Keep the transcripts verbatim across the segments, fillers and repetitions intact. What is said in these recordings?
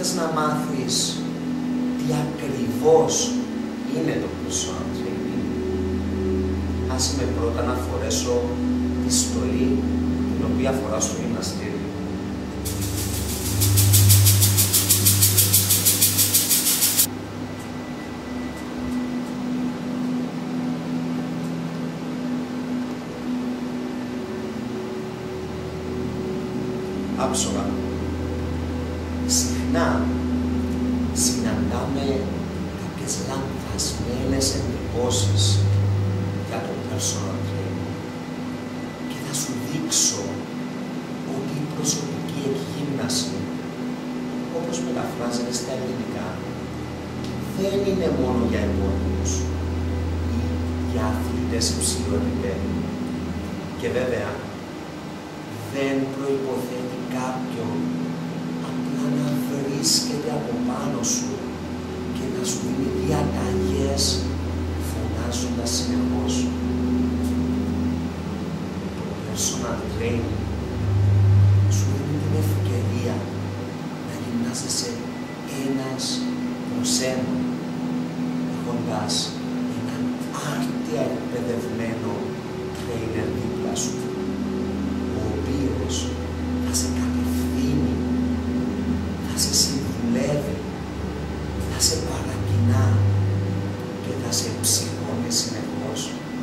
θες να μάθεις τι ακριβώς είναι το personal training, άσε με πρώτα να φορέσω τη στολή την οποία φοράω στο γυμναστήριο. Άψογα. Συχνά συναντάμε κάποιες λανθασμένες εντυπώσεις για το personal training και θα σου δείξω ότι η προσωπική εκγύμναση, όπως μεταφράζεται στα ελληνικά, δεν είναι μόνο για επώνυμους ή για αθλητές υψηλού επίπεδου. Και βέβαια, δεν προϋποθέτει κάποιον απλά να βρίσκεται από πάνω σου και να σου δίνει διαταγές φωνάζοντας συνεχώς. Το personal training σου δίνει την ευκαιρία να γυμνάζεσαι ένας προς έναν, έχοντας έναν άρτια εκπαιδευμένο trainer δίπλα σου, θα σε κατευθύνει, θα σε συμβουλεύει, θα σε παρακινά και θα σε ψυχώνει συνεχώς.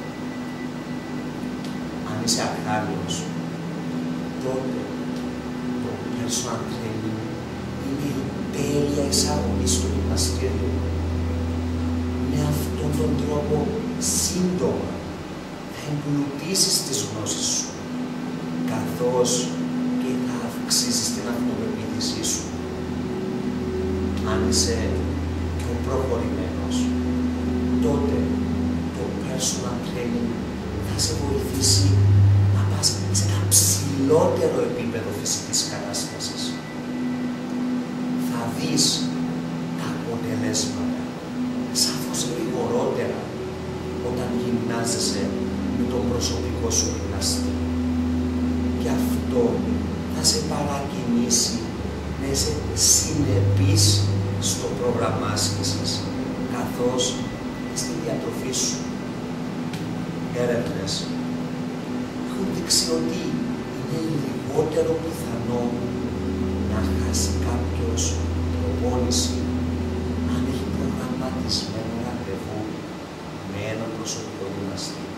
Αν είσαι ακάλιος, τότε το personal training είναι η τέλεια εισαγωγή στο γυμναστήριο. Με αυτόν τον τρόπο σύντομα θα εμπλουτίσεις τις γνώσεις σου, καθώς και θα αυξήσεις την αυτοπεποίθησή σου. Αν είσαι πιο προχωρημένος, τότε το personal training θα σε βοηθήσει να πας σε ένα ψηλότερο επίπεδο φυσικής κατάστασης. Θα δεις τα αποτελέσματα σαφώς γρηγορότερα όταν γυμνάζεσαι με τον προσωπικό σου γυμναστή. Και αυτό θα σε παρακινήσει να είσαι συνεπής στο πρόγραμμα άσκησης, καθώς και στη διατροφή σου. Έρευνες έχουν δείξει ότι είναι λιγότερο πιθανό να χάσει κάποιος προπόνηση αν έχει προγραμματισμένο ραντεβού με έναν προσωπικό γυμναστή.